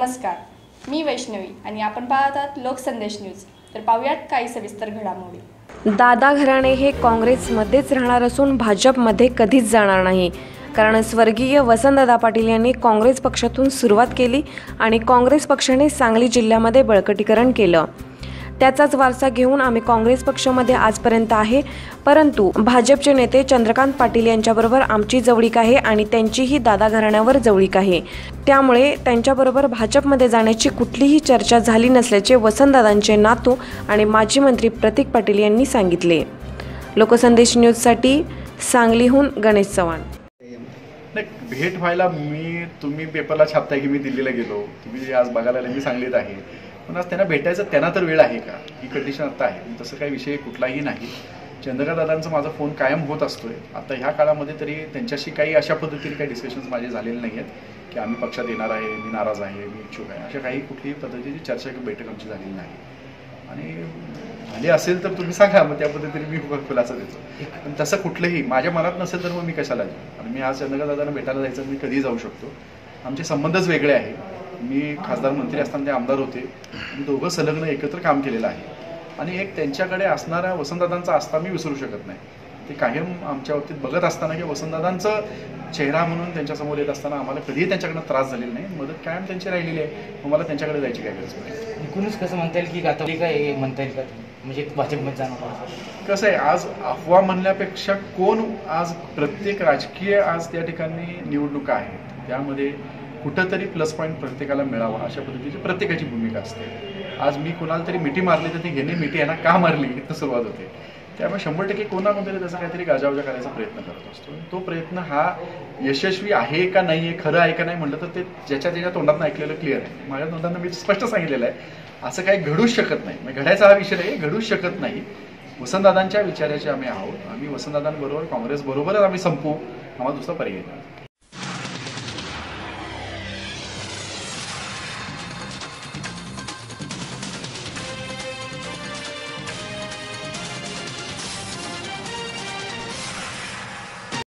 नमस्कार, मी वैष्णवी आणि आपण पाहत आहात लोकसंदेश न्यूज। तर पाहूयात काही सविस्तर घडामोडी। दादा घराणे हे काँग्रेसमध्येच राहणार असून भाजपमध्ये कधीच जाणार नाही, कारण स्वर्गीय वसंतदादा पाटील यांनी काँग्रेस पक्षातून सुरुवात केली आणि काँग्रेस पक्षाने सांगली जिल्ह्यामध्ये बळकटीकरण केलं। त्याचाच वारसा घेऊन आम्ही काँग्रेस पक्षामध्ये आजपर्यंत आहे, परंतु भाजपचे नेते चंद्रकांत पाटील यांच्याबरोबर आमची जवळीक आहे आणि त्यांचीही दादा घराण्यावर जवळीक आहे। त्यामुळे त्यांच्याबरोबर भाजपमध्ये जाण्याची कुठलीही चर्चा झाली नसल्याचे वसंतदादांचे नातू आणि माजी मंत्री प्रतीक पाटील यांनी सांगितले। लोकसंदेश न्यूजसाठी सांगलीहून गणेश चव्हाण। भेट व्हायला तुम्ही पेपरला छापताय की मी दिल्लीला गेलो, तुम्ही आज बघायला मी सांगलीत आहे, पण आज त्यांना भेटायचं त्यांना तर वेळ आहे का, ही कंडिशन आता आहे। तसं काही विषय कुठलाही नाही। चंद्रकांत दादांचा माझा फोन कायम होत असतोय। आता ह्या काळामध्ये तरी त्यांच्याशी काही अशा पद्धतीने काही डिस्कशन्स माझे झालेले नाही आहेत की आम्ही पक्षात येणार आहे, मी नाराज आहे, मी इच्छुक आहे, अशा काही कुठलीही पद्धतीची चर्चा किंवा बैठक आमची झालेली नाही। आणि झाली असेल तर तुम्ही सांगा, मग त्या पद्धतीने मी खुलासा देतो। पण तसं कुठलंही माझ्या मनात नसेल तर मग मी कशाला जाऊ। आणि मी आज चंद्रकांत दादांना भेटायला जायचं, मी कधीही जाऊ शकतो। आमचे संबंधच वेगळे आहे। मी खासदार मंत्री असताना ते आमदार होते, मी दोघं संलग्न एकत्र काम केलेलं आहे। आणि एक त्यांच्याकडे असणारा वसंतदादांचा आस्था मी विसरू शकत नाही। ते कायम आमच्या बाबतीत बघत असताना की वसंतदादांचं चेहरा म्हणून त्यांच्यासमोर येत असताना आम्हाला कधीही त्यांच्याकडनं त्रास झालेला नाही, मदत कायम त्यांची राहिलेली आहे। मग मला त्यांच्याकडे जायची काय गरज नाही। एकूणच कसं म्हणता येईल की आता काय म्हणता येईल का, म्हणजे भाजपमध्ये जाणार कसं आहे, आज अफवा म्हणण्यापेक्षा कोण आज प्रत्येक राजकीय आज त्या ठिकाणी निवडणुका आहेत, त्यामध्ये कुठंतरी प्लस पॉईंट प्रत्येकाला मिळावा अशा पद्धतीची प्रत्येकाची भूमिका असते। आज मी कोणाला तरी मिठी मारली तर ती घेणे मिठी यांना का मारली इथं सुरुवात होते। त्यामुळे 100% कोणामध्ये त्याचा काहीतरी गाजावाजा करायचा प्रयत्न करत असतो। तो प्रयत्न हा यशस्वी आहे का नाही आहे, खरं आहे का नाही म्हटलं तर ते ज्याच्या तोंडातून ऐकलेलं क्लिअर आहे। माझ्या तोंडातून मी स्पष्ट सांगितलेलं आहे, असं काही घडूच शकत नाही। म्हणजे घडायचा हा विषय नाही, घडूच शकत नाही। वसंतदादांच्या विचाराचे आम्ही आहोत। आम्ही वसंतदादांबरोबर काँग्रेस बरोबरच आम्ही संपू, आम्हाला दुसरा पर्याय नाही।